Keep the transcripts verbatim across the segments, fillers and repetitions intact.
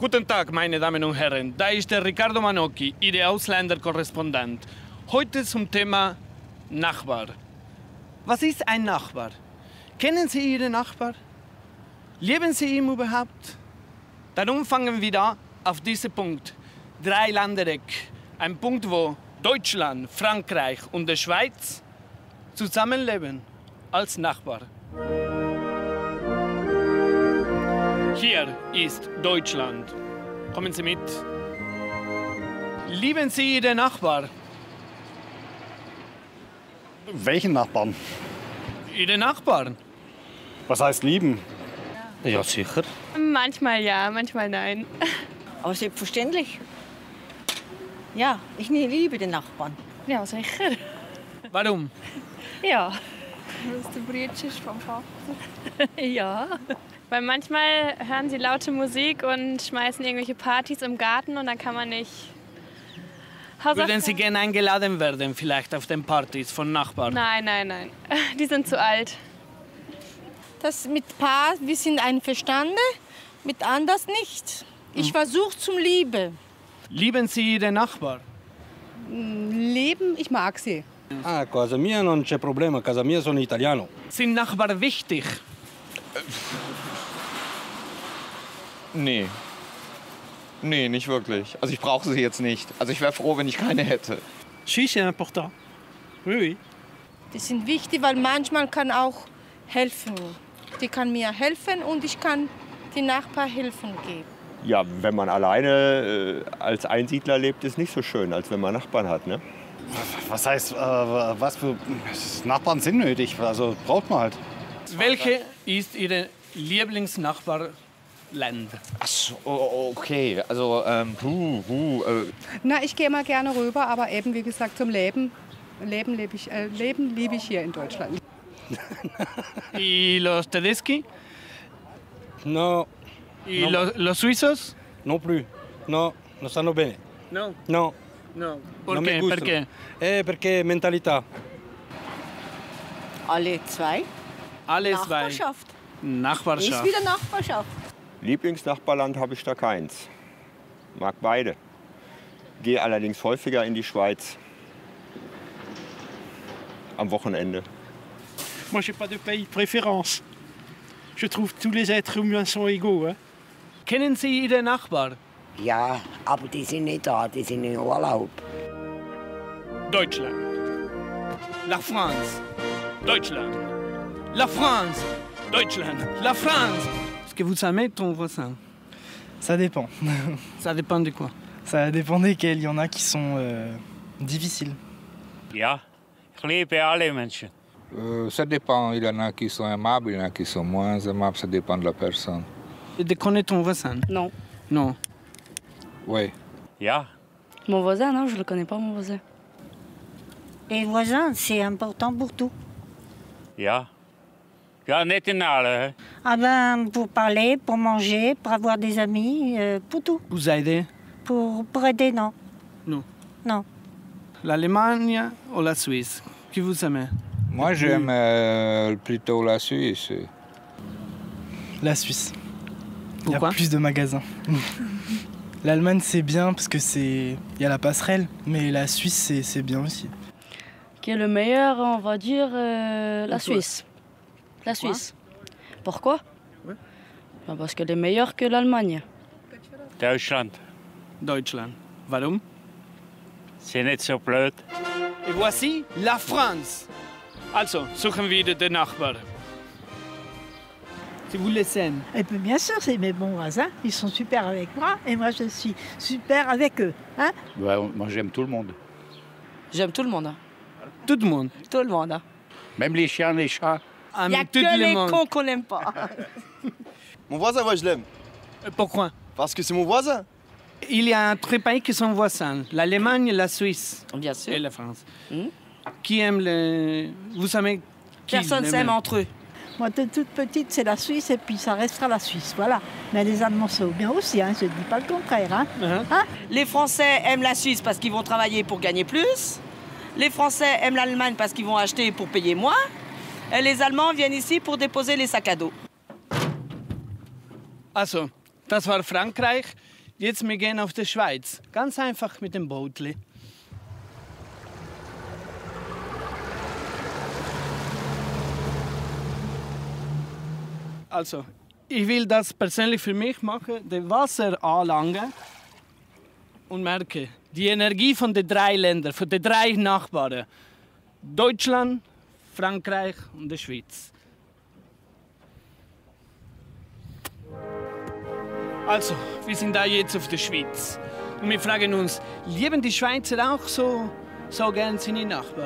Guten Tag, meine Damen und Herren. Da ist der Riccardo Manocchi, Ihr Ausländerkorrespondent. Heute zum Thema Nachbar. Was ist ein Nachbar? Kennen Sie Ihren Nachbar? Lieben Sie ihn überhaupt? Darum fangen wir da auf diesen Punkt. Dreiländereck. Ein Punkt, wo Deutschland, Frankreich und die Schweiz zusammenleben als Nachbar. Hier ist Deutschland. Kommen Sie mit. Lieben Sie Ihren Nachbar? Welchen Nachbarn? Ihre Nachbarn? Was heißt lieben? Ja, sicher. Manchmal ja, manchmal nein. Aber selbstverständlich. Ja, ich liebe den Nachbarn. Ja, sicher. Warum? Ja. Weil es der Bruder ist vom Vater. Ja. Weil manchmal hören sie laute Musik und schmeißen irgendwelche Partys im Garten und dann kann man nicht Würden Sie gerne eingeladen werden, vielleicht auf den Partys von Nachbarn? Nein, nein, nein. Die sind zu alt. Das mit Paar, wir sind einverstanden, mit anders nicht. Ich versuche zum Liebe. Lieben Sie Ihre Nachbarn? Leben, ich mag sie. Ah, casa mia non c'è problema, casa mia sono italiano. Sind Nachbarn wichtig? Nee. Nee, nicht wirklich. Also ich brauche sie jetzt nicht. Also ich wäre froh, wenn ich keine hätte. Si, c'est important. Oui, oui. Die sind wichtig, weil manchmal kann auch helfen. Die kann mir helfen und ich kann den Nachbarn helfen geben. Ja, wenn man alleine äh, als Einsiedler lebt, ist nicht so schön, als wenn man Nachbarn hat, ne? Was heißt, äh, was für Nachbarn sind nötig? Also braucht man halt. Welche ist Ihre Lieblingsnachbarland? Ach so, okay. Also, ähm, puh, puh, äh. Na, ich gehe mal gerne rüber, aber eben, wie gesagt, zum Leben. Leben lebe ich, äh, Leben liebe ich hier in Deutschland. ¿Y los tedeschi? No. ¿Y no. los, los suizos? Non plus. No, non stanno bene. No. No. No. Non ¿Por mi qué? gustano. Perché? Eh, perché mentalità. Alle zwei. Alle zwei. Nachbarschaft. Nachbarschaft. Ist wieder Nachbarschaft. Lieblingsnachbarland habe ich da keins. Mag beide. Gehe allerdings häufiger in die Schweiz. Am Wochenende. Moi, j'ai pas de pays de préférence. Je trouve que tous les êtres humains sont égaux. Hein? Kennen Sie Ihre Nachbarn? Ja, aber die sind nicht da, die sind in Urlaub. Deutschland. La France. Deutschland. La France. Deutschland. La France. Est-ce que vous aimez ton voisin? Ça dépend. Ça dépend de quoi? Ça dépend desquels. Il y en a qui sont euh, difficiles. Ja, ich liebe alle Menschen. Euh, ça dépend. Il y en a qui sont aimables, il y en a qui sont moins aimables. Ça dépend de la personne. Tu connais ton voisin? Non. Non. Oui. Ja. Mon voisin, non, je le connais pas, mon voisin. Les voisins, c'est important pour tout. Ja. Ja, nicht in alle. Ah ben, pour parler, pour manger, pour avoir des amis, euh, pour tout. Vous aidez? Pour, pour aider, non. Non. Non. L'Allemagne ou la Suisse? Qui vous aimez? Moi, j'aime euh, plutôt la Suisse. La Suisse. Pourquoi? Il y a plus de magasins. L'Allemagne, c'est bien parce que c'est, il y a la passerelle, mais la Suisse, c'est bien aussi. Qui est le meilleur, on va dire, euh, la Suisse. La Suisse. Pourquoi? Ouais. Ben parce qu'elle est meilleure que l'Allemagne. Deutschland. Deutschland. Warum? C'est nicht so blöd. Et voici la France. Also, suchen wir den Nachbarn. Si vous les aimez. Eh bien, bien sûr, c'est mes bons voisins. Ils sont super avec moi et moi, je suis super avec eux. Hein? Ouais, moi, j'aime tout le monde. J'aime tout le monde. Tout le monde? Tout le monde. Même les chiens, les chats. Il n'y a que les cons qu'on n'aime pas. Mon voisin, moi, je l'aime. Pourquoi? Parce que c'est mon voisin. Il y a trois pays qui sont voisins. L'Allemagne, la Suisse. Bien sûr. Et la France. Mmh. Qui aime le... Vous savez qui Personne s'aime entre eux. Moi, de toute petite, c'est la Suisse et puis ça restera la Suisse, voilà. Mais les Allemands sont bien aussi, hein, je ne dis pas le contraire. Hein. Uh-huh. Hein? Les Français aiment la Suisse parce qu'ils vont travailler pour gagner plus. Les Français aiment l'Allemagne parce qu'ils vont acheter pour payer moins. Et les Allemands viennent ici pour déposer les sacs à dos. Also, das war Frankreich. Jetzt wir gehen auf die Schweiz. Ganz einfach mit dem Bootli. Also, ich will das persönlich für mich machen, das Wasser anlangen und merke, die Energie von den drei Ländern, von den drei Nachbarn, Deutschland, Frankreich und der Schweiz. Also, wir sind da jetzt auf der Schweiz. Und wir fragen uns, lieben die Schweizer auch so, so gern seine Nachbarn?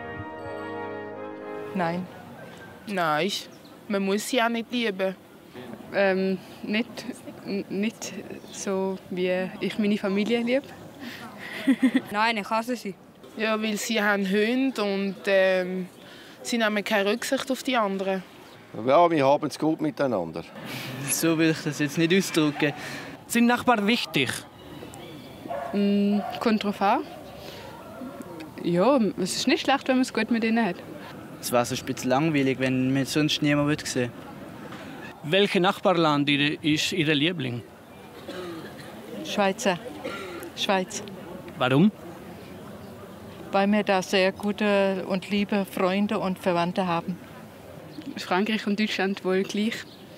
Nein. Nein, man muss sie auch nicht lieben. Ähm, nicht, nicht so, wie ich meine Familie liebe. Nein, ich hasse sie. Ja, weil sie haben Hunde und ähm, sie nehmen keine Rücksicht auf die anderen. Ja, wir haben es gut miteinander. So will ich das jetzt nicht ausdrücken. Sind Nachbarn wichtig? Mm, kommt drauf an. Ja, es ist nicht schlecht, wenn man es gut mit ihnen hat. Es wäre so ein bisschen langweilig, wenn man sonst niemanden sehen würde. Welches Nachbarland ist Ihr Liebling? Schweizer. Schweiz. Warum? Weil wir da sehr gute und liebe Freunde und Verwandte haben. Frankreich und Deutschland wohl gleich.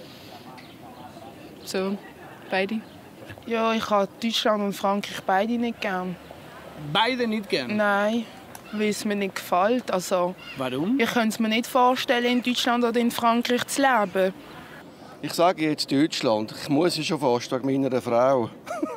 So, beide. Ja, ich habe Deutschland und Frankreich beide nicht gern. Beide nicht gern? Nein, weil es mir nicht gefällt. Also, warum? Ich könnte es mir nicht vorstellen, in Deutschland oder in Frankreich zu leben. Ich sage jetzt Deutschland. Ich muss es schon fast wegen meiner Frau.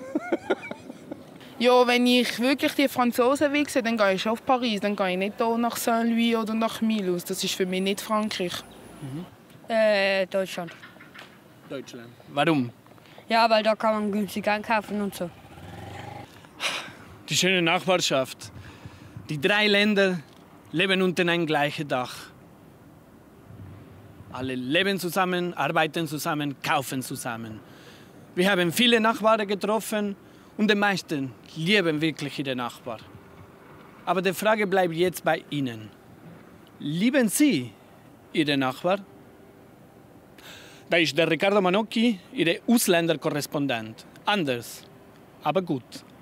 Ja, wenn ich wirklich die Franzosen will, dann gehe ich auf Paris. Dann gehe ich nicht hier nach Saint-Louis oder nach Mulhouse. Das ist für mich nicht Frankreich. Mhm. Äh, Deutschland. Deutschland. Warum? Ja, weil da kann man günstig einkaufen und so. Die schöne Nachbarschaft. Die drei Länder leben unter einem gleichen Dach. Alle leben zusammen, arbeiten zusammen, kaufen zusammen. Wir haben viele Nachbarn getroffen und die meisten lieben wirklich ihre Nachbarn. Aber die Frage bleibt jetzt bei Ihnen. Lieben Sie Ihre Nachbarn? Da ist der Riccardo Manocchi, Ihr Ausländerkorrespondent. Anders, aber gut.